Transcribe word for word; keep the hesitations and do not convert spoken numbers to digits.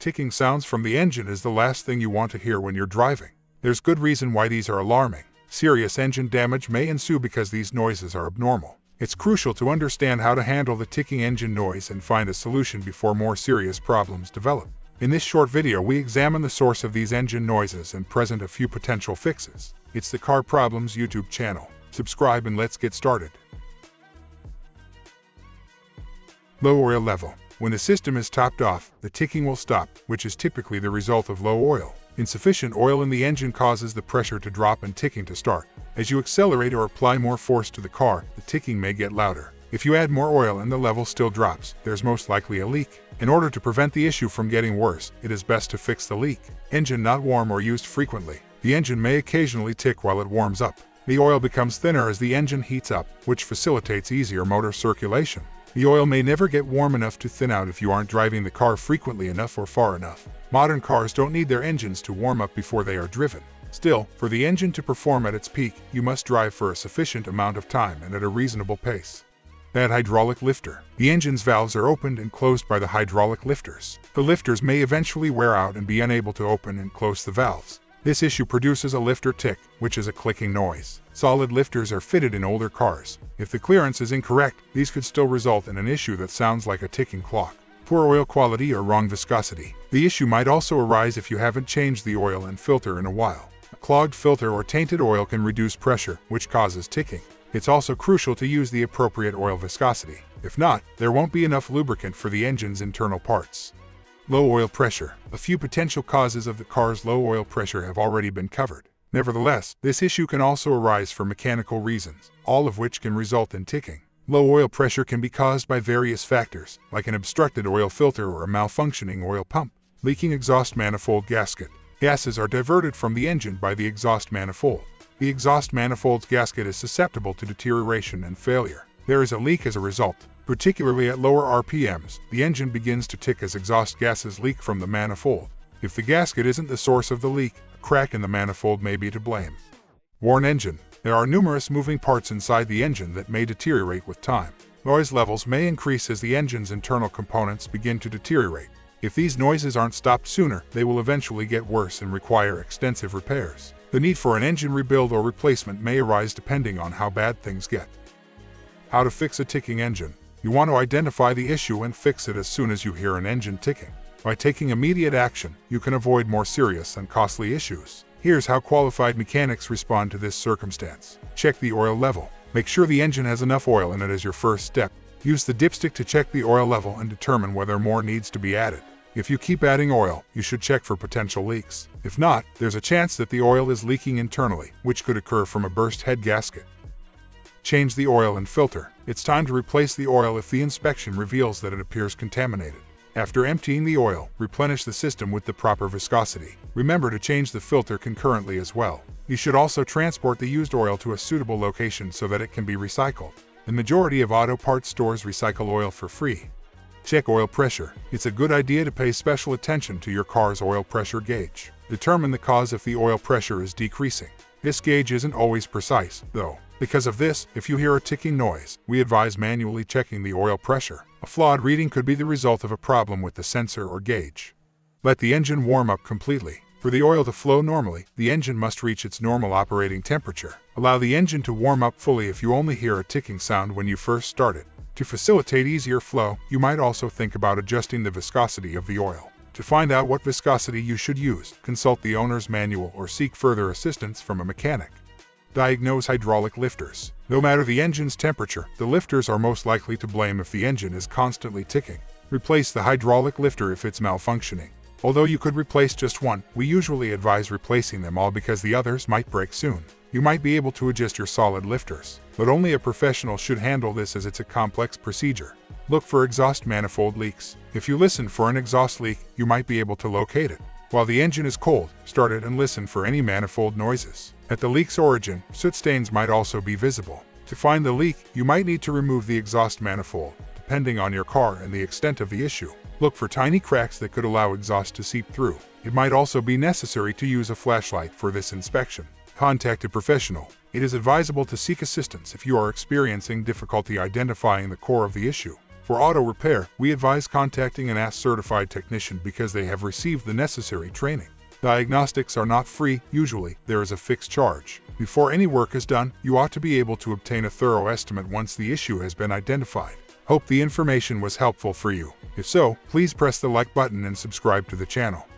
Ticking sounds from the engine is the last thing you want to hear when you're driving. There's good reason why these are alarming. Serious engine damage may ensue because these noises are abnormal. It's crucial to understand how to handle the ticking engine noise and find a solution before more serious problems develop. In this short video, we examine the source of these engine noises and present a few potential fixes. It's the Car Problems YouTube channel. Subscribe and let's get started. Low oil level. When the system is topped off, the ticking will stop, which is typically the result of low oil. Insufficient oil in the engine causes the pressure to drop and ticking to start. As you accelerate or apply more force to the car, the ticking may get louder. If you add more oil and the level still drops, there's most likely a leak. In order to prevent the issue from getting worse, it is best to fix the leak. Engine not warm or used frequently. The engine may occasionally tick while it warms up. The oil becomes thinner as the engine heats up, which facilitates easier motor circulation. The oil may never get warm enough to thin out if you aren't driving the car frequently enough or far enough. Modern cars don't need their engines to warm up before they are driven. Still, for the engine to perform at its peak, you must drive for a sufficient amount of time and at a reasonable pace. Bad hydraulic lifter. The engine's valves are opened and closed by the hydraulic lifters. The lifters may eventually wear out and be unable to open and close the valves. This issue produces a lifter tick, which is a clicking noise. Solid lifters are fitted in older cars. If the clearance is incorrect, these could still result in an issue that sounds like a ticking clock. Poor oil quality or wrong viscosity. The issue might also arise if you haven't changed the oil and filter in a while. A clogged filter or tainted oil can reduce pressure, which causes ticking. It's also crucial to use the appropriate oil viscosity. If not, there won't be enough lubricant for the engine's internal parts. Low oil pressure. A few potential causes of the car's low oil pressure have already been covered. Nevertheless, this issue can also arise for mechanical reasons, all of which can result in ticking. Low oil pressure can be caused by various factors, like an obstructed oil filter or a malfunctioning oil pump. Leaking exhaust manifold gasket. Gases are diverted from the engine by the exhaust manifold. The exhaust manifold's gasket is susceptible to deterioration and failure. There is a leak as a result. Particularly at lower R P Ms, the engine begins to tick as exhaust gases leak from the manifold. If the gasket isn't the source of the leak, a crack in the manifold may be to blame. Worn engine. There are numerous moving parts inside the engine that may deteriorate with time. Noise levels may increase as the engine's internal components begin to deteriorate. If these noises aren't stopped sooner, they will eventually get worse and require extensive repairs. The need for an engine rebuild or replacement may arise depending on how bad things get. How to fix a ticking engine. You want to identify the issue and fix it as soon as you hear an engine ticking. By taking immediate action, you can avoid more serious and costly issues. Here's how qualified mechanics respond to this circumstance. Check the oil level. Make sure the engine has enough oil in it as your first step. Use the dipstick to check the oil level and determine whether more needs to be added. If you keep adding oil, you should check for potential leaks. If not, there's a chance that the oil is leaking internally, which could occur from a burst head gasket. Change the oil and filter. It's time to replace the oil if the inspection reveals that it appears contaminated. After emptying the oil, replenish the system with the proper viscosity. Remember to change the filter concurrently as well. You should also transport the used oil to a suitable location so that it can be recycled. The majority of auto parts stores recycle oil for free. Check oil pressure. It's a good idea to pay special attention to your car's oil pressure gauge. Determine the cause if the oil pressure is decreasing. This gauge isn't always precise, though. Because of this, if you hear a ticking noise, we advise manually checking the oil pressure. A flawed reading could be the result of a problem with the sensor or gauge. Let the engine warm up completely. For the oil to flow normally, the engine must reach its normal operating temperature. Allow the engine to warm up fully if you only hear a ticking sound when you first start it. To facilitate easier flow, you might also think about adjusting the viscosity of the oil. To find out what viscosity you should use, consult the owner's manual or seek further assistance from a mechanic. Diagnose hydraulic lifters. No matter the engine's temperature, the lifters are most likely to blame if the engine is constantly ticking. Replace the hydraulic lifter if it's malfunctioning. Although you could replace just one, we usually advise replacing them all because the others might break soon. You might be able to adjust your solid lifters, but only a professional should handle this as it's a complex procedure. Look for exhaust manifold leaks. If you listen for an exhaust leak, you might be able to locate it. While the engine is cold, start it and listen for any manifold noises. At the leak's origin, soot stains might also be visible. To find the leak, you might need to remove the exhaust manifold, depending on your car and the extent of the issue. Look for tiny cracks that could allow exhaust to seep through. It might also be necessary to use a flashlight for this inspection. Contact a professional. It is advisable to seek assistance if you are experiencing difficulty identifying the core of the issue. For auto repair, we advise contacting an A S certified technician because they have received the necessary training. Diagnostics are not free. Usually, there is a fixed charge. Before any work is done, you ought to be able to obtain a thorough estimate once the issue has been identified. Hope the information was helpful for you. If so, please press the like button and subscribe to the channel.